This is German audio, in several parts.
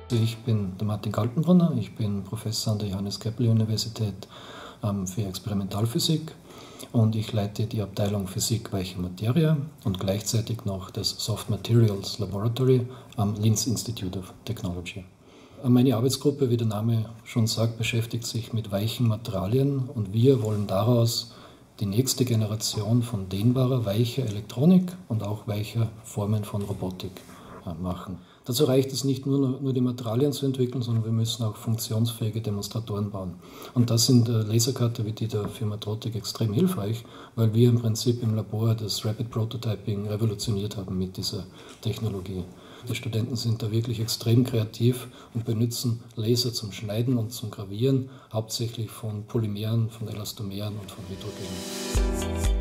Ich bin der Martin Kaltenbrunner, ich bin Professor an der Johannes Kepler Universität für Experimentalphysik und ich leite die Abteilung Physik weiche Materie und gleichzeitig noch das Soft Materials Laboratory am Linz Institute of Technology. Meine Arbeitsgruppe, wie der Name schon sagt, beschäftigt sich mit weichen Materialien und wir wollen daraus die nächste Generation von dehnbarer, weicher Elektronik und auch weicher Formen von Robotik machen. Dazu reicht es nicht nur die Materialien zu entwickeln, sondern wir müssen auch funktionsfähige Demonstratoren bauen. Und das sind Lasercutter wie die der Firma Trotec extrem hilfreich, weil wir im Prinzip im Labor das Rapid Prototyping revolutioniert haben mit dieser Technologie. Die Studenten sind da wirklich extrem kreativ und benutzen Laser zum Schneiden und zum Gravieren, hauptsächlich von Polymeren, von Elastomeren und von Hydrogen.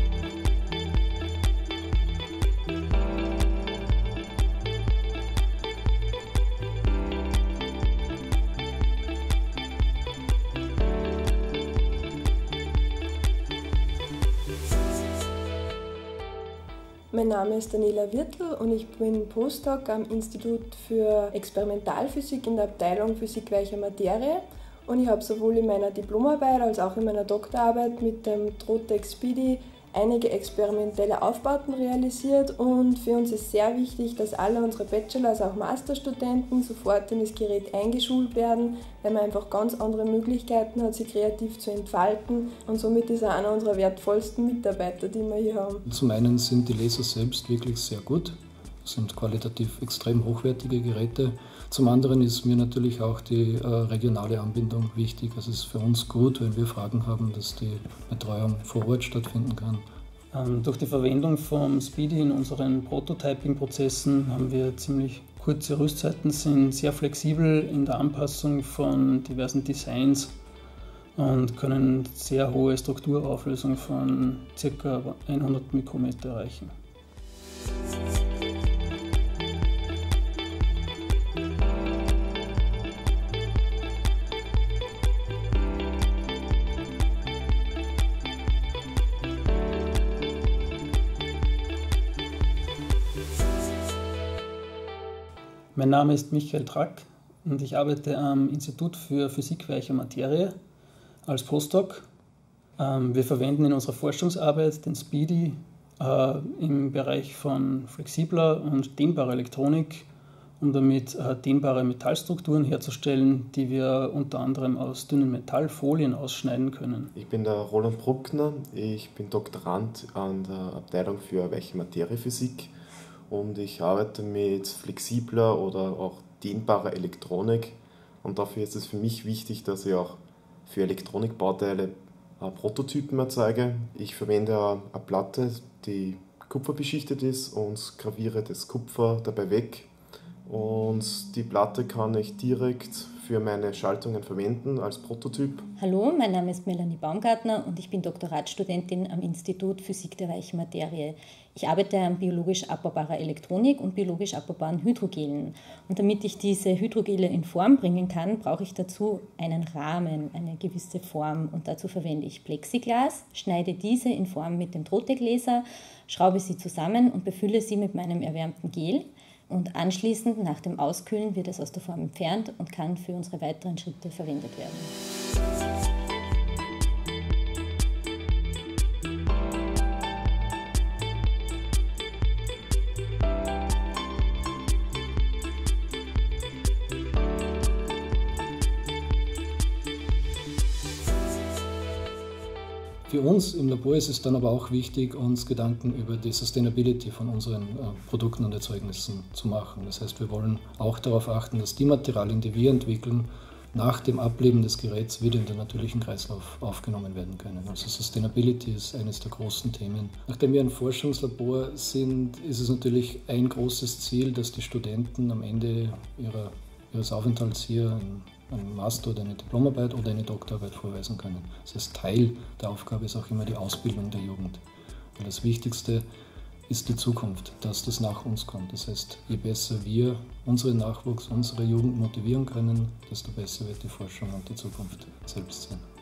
Mein Name ist Daniela Wirtl und ich bin Postdoc am Institut für Experimentalphysik in der Abteilung Physik weiche Materie. Und ich habe sowohl in meiner Diplomarbeit als auch in meiner Doktorarbeit mit dem Trotec Speedy einige experimentelle Aufbauten realisiert. Und für uns ist sehr wichtig, dass alle unsere Bachelor- als auch Masterstudenten sofort in das Gerät eingeschult werden, weil man einfach ganz andere Möglichkeiten hat, sich kreativ zu entfalten. Und somit ist er einer unserer wertvollsten Mitarbeiter, die wir hier haben. Zum einen sind die Laser selbst wirklich sehr gut. Das sind qualitativ extrem hochwertige Geräte. Zum anderen ist mir natürlich auch die regionale Anbindung wichtig. Es ist für uns gut, wenn wir Fragen haben, dass die Betreuung vor Ort stattfinden kann. Durch die Verwendung vom Speedy in unseren Prototyping-Prozessen haben wir ziemlich kurze Rüstzeiten, sind sehr flexibel in der Anpassung von diversen Designs und können sehr hohe Strukturauflösung von ca. 100 Mikrometer erreichen. Mein Name ist Michael Track und ich arbeite am Institut für Physik weiche Materie als Postdoc. Wir verwenden in unserer Forschungsarbeit den Speedy im Bereich von flexibler und dehnbarer Elektronik, um damit dehnbare Metallstrukturen herzustellen, die wir unter anderem aus dünnen Metallfolien ausschneiden können. Ich bin der Roland Bruckner, ich bin Doktorand an der Abteilung für weiche Materiephysik. Und ich arbeite mit flexibler oder auch dehnbarer Elektronik. Und dafür ist es für mich wichtig, dass ich auch für Elektronikbauteile Prototypen erzeuge. Ich verwende eine Platte, die kupferbeschichtet ist und graviere das Kupfer dabei weg. Und die Platte kann ich direkt für meine Schaltungen verwenden als Prototyp. Hallo, mein Name ist Melanie Baumgartner und ich bin Doktoratsstudentin am Institut Physik der weichen Materie. Ich arbeite an biologisch abbaubarer Elektronik und biologisch abbaubaren Hydrogelen. Und damit ich diese Hydrogele in Form bringen kann, brauche ich dazu einen Rahmen, eine gewisse Form. Und dazu verwende ich Plexiglas, schneide diese in Form mit dem Trotec-Laser, schraube sie zusammen und befülle sie mit meinem erwärmten Gel. Und anschließend, nach dem Auskühlen, wird es aus der Form entfernt und kann für unsere weiteren Schritte verwendet werden. Für uns im Labor ist es dann aber auch wichtig, uns Gedanken über die Sustainability von unseren Produkten und Erzeugnissen zu machen. Das heißt, wir wollen auch darauf achten, dass die Materialien, die wir entwickeln, nach dem Ableben des Geräts wieder in den natürlichen Kreislauf aufgenommen werden können. Also Sustainability ist eines der großen Themen. Nachdem wir ein Forschungslabor sind, ist es natürlich ein großes Ziel, dass die Studenten am Ende ihres Aufenthalts hier einen Master oder eine Diplomarbeit oder eine Doktorarbeit vorweisen können. Das heißt, Teil der Aufgabe ist auch immer die Ausbildung der Jugend. Weil das Wichtigste ist die Zukunft, dass das nach uns kommt. Das heißt, je besser wir unseren Nachwuchs, unsere Jugend motivieren können, desto besser wird die Forschung und die Zukunft selbst sein.